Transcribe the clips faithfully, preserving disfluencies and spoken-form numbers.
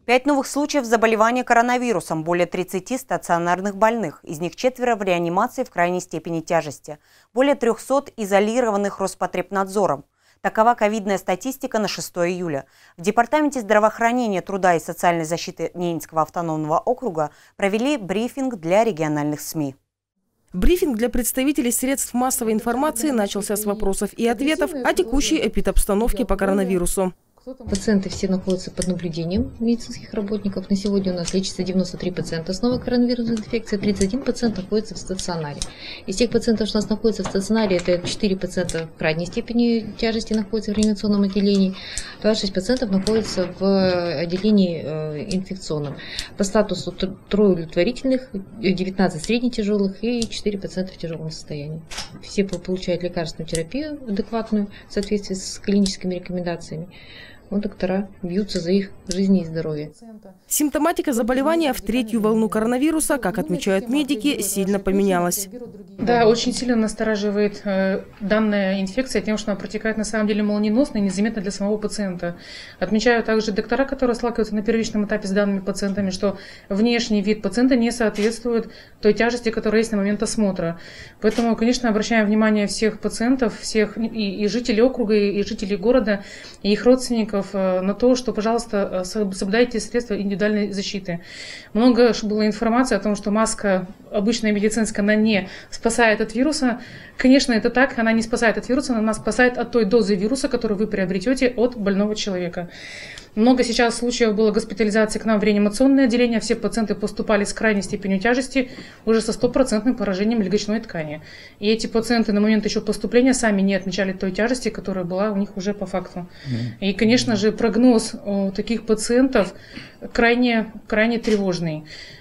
Пять новых случаев заболевания коронавирусом, более тридцати стационарных больных. Из них четверо в реанимации в крайней степени тяжести. Более трёхсот изолированных Роспотребнадзором. Такова ковидная статистика на шестое июля. В Департаменте здравоохранения, труда и социальной защиты Ненецкого автономного округа провели брифинг для региональных СМИ. Брифинг для представителей средств массовой информации начался с вопросов и ответов о текущей эпидобстановке по коронавирусу. Пациенты все находятся под наблюдением медицинских работников. На сегодня у нас лечится девяносто три пациента с новой коронавирусной инфекцией, тридцать один пациент находится в стационаре. Из тех пациентов, что у нас находятся в стационаре, это четыре пациента в крайней степени тяжести находятся в реанимационном отделении, двадцать шесть пациентов находятся в отделении инфекционном. По статусу трое удовлетворительных, девятнадцать среднетяжелых и четыре пациента в тяжелом состоянии. Все получают лекарственную терапию адекватную в соответствии с клиническими рекомендациями. Ну, доктора бьются за их жизни и здоровье. Симптоматика заболевания в третью волну коронавируса, как отмечают медики, сильно поменялась. Да, очень сильно настораживает э, данная инфекция тем, что она протекает на самом деле молниеносно и незаметно для самого пациента. Отмечают также доктора, которые сталкиваются на первичном этапе с данными пациентами, что внешний вид пациента не соответствует той тяжести, которая есть на момент осмотра. Поэтому, конечно, обращаем внимание всех пациентов, всех и, и жителей округа, и, и жителей города, и их родственников на то, что, пожалуйста, соблюдайте средства индивидуальной защиты. Много было информации о том, что маска обычная медицинская, она не спасает от вируса. Конечно, это так, она не спасает от вируса, она спасает от той дозы вируса, которую вы приобретете от больного человека. Много сейчас случаев было госпитализации к нам в реанимационное отделение. Все пациенты поступали с крайней степенью тяжести, уже со стопроцентным поражением легочной ткани. И эти пациенты на момент еще поступления сами не отмечали той тяжести, которая была у них уже по факту. И, конечно же, прогноз у таких пациентов крайне, крайне тревожный.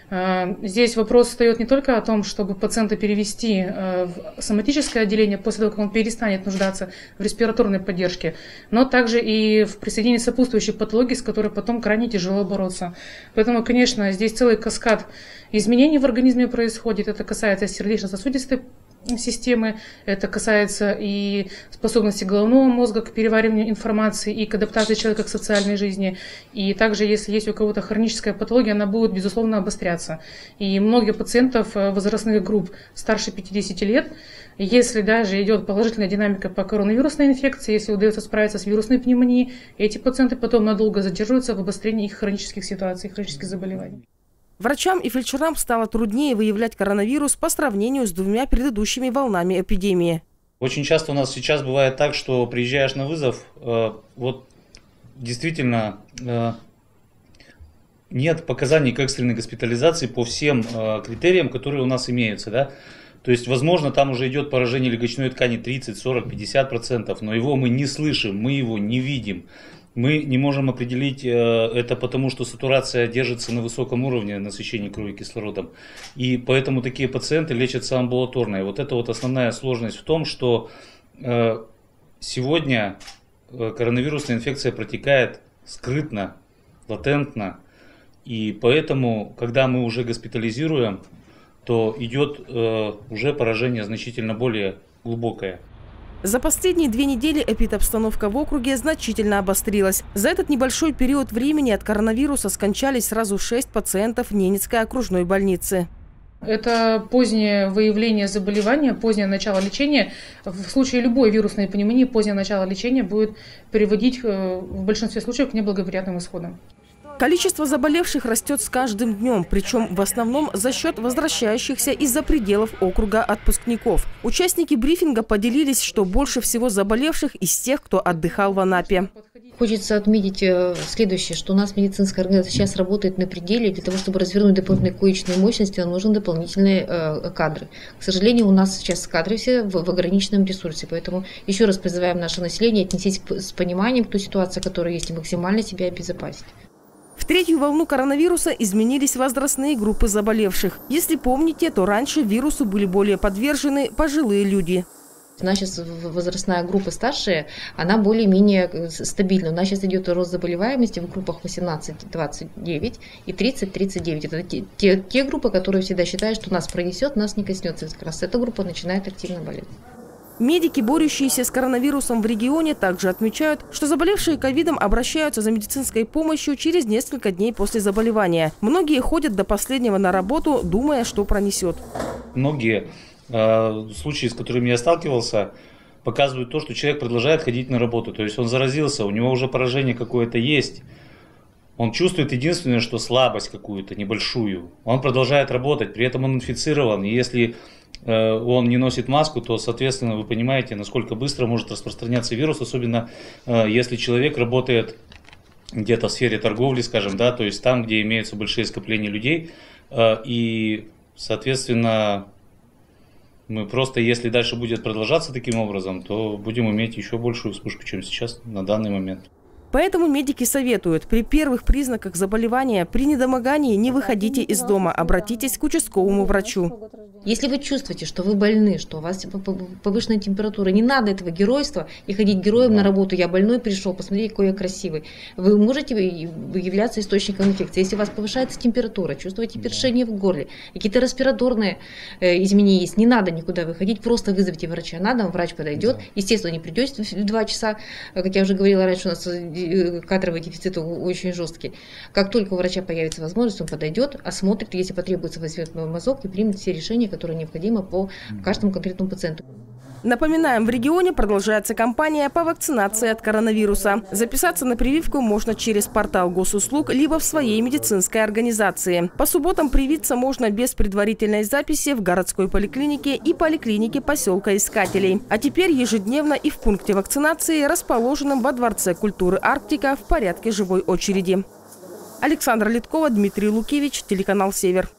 Здесь вопрос встает не только о том, чтобы пациента перевести в соматическое отделение после того, как он перестанет нуждаться в респираторной поддержке, но также и в присоединении сопутствующих патологий, с которой потом крайне тяжело бороться. Поэтому, конечно, здесь целый каскад изменений в организме происходит. Это касается сердечно-сосудистой системы, это касается и способности головного мозга к перевариванию информации и к адаптации человека к социальной жизни. И также, если есть у кого-то хроническая патология, она будет, безусловно, обостряться. И многие пациентов возрастных групп старше пятидесяти лет, если даже идет положительная динамика по коронавирусной инфекции, если удается справиться с вирусной пневмонией, эти пациенты потом надолго задерживаются в обострении их хронических ситуаций, хронических заболеваний. Врачам и фельдшерам стало труднее выявлять коронавирус по сравнению с двумя предыдущими волнами эпидемии. Очень часто у нас сейчас бывает так, что приезжаешь на вызов, э, вот действительно э, нет показаний к экстренной госпитализации по всем э, критериям, которые у нас имеются, да? То есть, возможно, там уже идет поражение легочной ткани тридцать, сорок, пятьдесят процентов, но его мы не слышим, мы его не видим. Мы не можем определить это потому, что сатурация держится на высоком уровне насыщения крови кислородом. И поэтому такие пациенты лечатся амбулаторно. И вот это вот основная сложность в том, что сегодня коронавирусная инфекция протекает скрытно, латентно. И поэтому, когда мы уже госпитализируем, то идет уже поражение значительно более глубокое. За последние две недели эпидобстановка в округе значительно обострилась. За этот небольшой период времени от коронавируса скончались сразу шесть пациентов Ненецкой окружной больницы. Это позднее выявление заболевания, позднее начало лечения. В случае любой вирусной пневмонии позднее начало лечения будет приводить в большинстве случаев к неблагоприятным исходам. Количество заболевших растет с каждым днем, причем в основном за счет возвращающихся из-за пределов округа отпускников. Участники брифинга поделились, что больше всего заболевших из тех, кто отдыхал в Анапе. Хочется отметить следующее, что у нас медицинская организация сейчас работает на пределе. Для того, чтобы развернуть дополнительные коечные мощности, нам нужны дополнительные э, кадры. К сожалению, у нас сейчас кадры все в, в ограниченном ресурсе. Поэтому еще раз призываем наше население отнестись с пониманием к той ситуации, которая есть, и максимально себя обезопасить. В третью волну коронавируса изменились возрастные группы заболевших. Если помните, то раньше вирусу были более подвержены пожилые люди. У нас сейчас возрастная группа старшая, она более-менее стабильна. У нас сейчас идет рост заболеваемости в группах восемнадцать двадцать девять и тридцать тридцать девять. Это те, те, те группы, которые всегда считают, что нас пронесет, нас не коснется. Как раз эта группа начинает активно болеть. Медики, борющиеся с коронавирусом в регионе, также отмечают, что заболевшие ковидом обращаются за медицинской помощью через несколько дней после заболевания. Многие ходят до последнего на работу, думая, что пронесет. Многие э, случаи, с которыми я сталкивался, показывают то, что человек продолжает ходить на работу. То есть он заразился, у него уже поражение какое-то есть. Он чувствует единственное, что слабость какую-то небольшую. Он продолжает работать, при этом он инфицирован. И если э, он не носит маску, то, соответственно, вы понимаете, насколько быстро может распространяться вирус, особенно э, если человек работает где-то в сфере торговли, скажем, да, то есть там, где имеются большие скопления людей. Э, и, соответственно, мы просто, если дальше будет продолжаться таким образом, то будем иметь еще большую вспышку, чем сейчас на данный момент. Поэтому медики советуют, при первых признаках заболевания, при недомогании не выходите из дома, обратитесь к участковому врачу. Если вы чувствуете, что вы больны, что у вас повышенная температура, не надо этого геройства и ходить героем на работу. Я больной пришел, посмотрите, какой я красивый. Вы можете являться источником инфекции. Если у вас повышается температура, чувствуете першение в горле, какие-то респираторные изменения есть, не надо никуда выходить, просто вызовите врача. Надо, врач подойдет. Естественно, не придете в два часа, как я уже говорила раньше, у нас кадровый дефицит очень жесткий. Как только у врача появится возможность, он подойдет, осмотрит, если потребуется, возьмет мазок и примет все решения, которые необходимы по каждому конкретному пациенту. Напоминаем, в регионе продолжается кампания по вакцинации от коронавируса. Записаться на прививку можно через портал госуслуг, либо в своей медицинской организации. По субботам привиться можно без предварительной записи в городской поликлинике и поликлинике поселка Искателей. А теперь ежедневно и в пункте вакцинации, расположенном во Дворце культуры «Арктика» в порядке живой очереди. Александра Литкова, Дмитрий Лукевич, телеканал «Север».